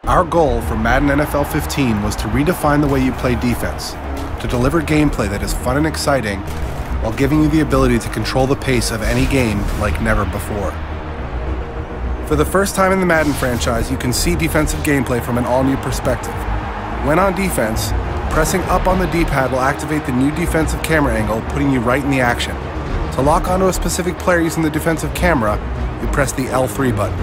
Our goal for Madden NFL 15 was to redefine the way you play defense, to deliver gameplay that is fun and exciting, while giving you the ability to control the pace of any game like never before. For the first time in the Madden franchise, you can see defensive gameplay from an all-new perspective. When on defense, pressing up on the D-pad will activate the new defensive camera angle, putting you right in the action. To lock onto a specific player using the defensive camera, you press the L3 button.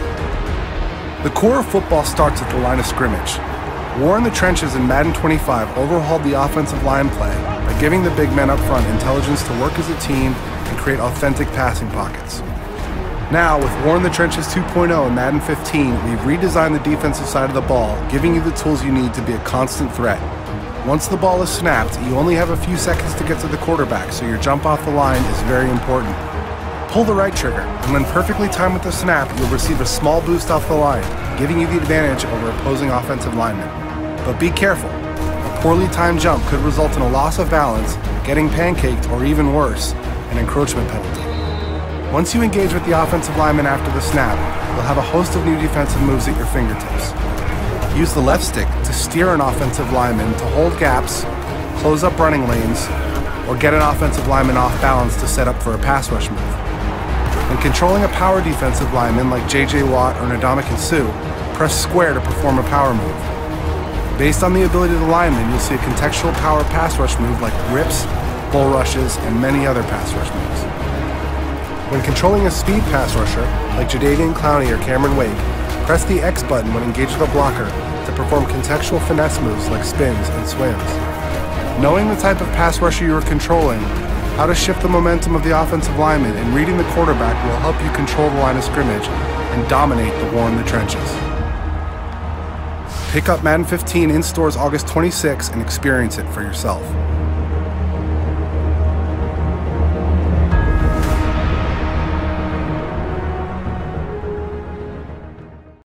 The core of football starts at the line of scrimmage. War in the trenches in Madden 25 overhauled the offensive line play by giving the big men up front intelligence to work as a team and create authentic passing pockets. Now, with War in the Trenches 2.0 in Madden 15, we've redesigned the defensive side of the ball, giving you the tools you need to be a constant threat. Once the ball is snapped, you only have a few seconds to get to the quarterback, so your jump off the line is very important. Pull the right trigger, and when perfectly timed with the snap, you'll receive a small boost off the line, giving you the advantage over opposing offensive linemen. But be careful. A poorly timed jump could result in a loss of balance, getting pancaked, or even worse, an encroachment penalty. Once you engage with the offensive lineman after the snap, you'll have a host of new defensive moves at your fingertips. Use the left stick to steer an offensive lineman to hold gaps, close up running lanes, or get an offensive lineman off balance to set up for a pass rush move. When controlling a power defensive lineman like J.J. Watt or Ndamukong Suh, press square to perform a power move. Based on the ability of the lineman, you'll see a contextual power pass rush move like rips, bull rushes, and many other pass rush moves. When controlling a speed pass rusher like Jadeveon Clowney or Cameron Wake, press the X button when engaged with a blocker to perform contextual finesse moves like spins and swims. Knowing the type of pass rusher you are controlling, how to shift the momentum of the offensive lineman, and reading the quarterback will help you control the line of scrimmage and dominate the war in the trenches. Pick up Madden 15 in stores August 26 and experience it for yourself.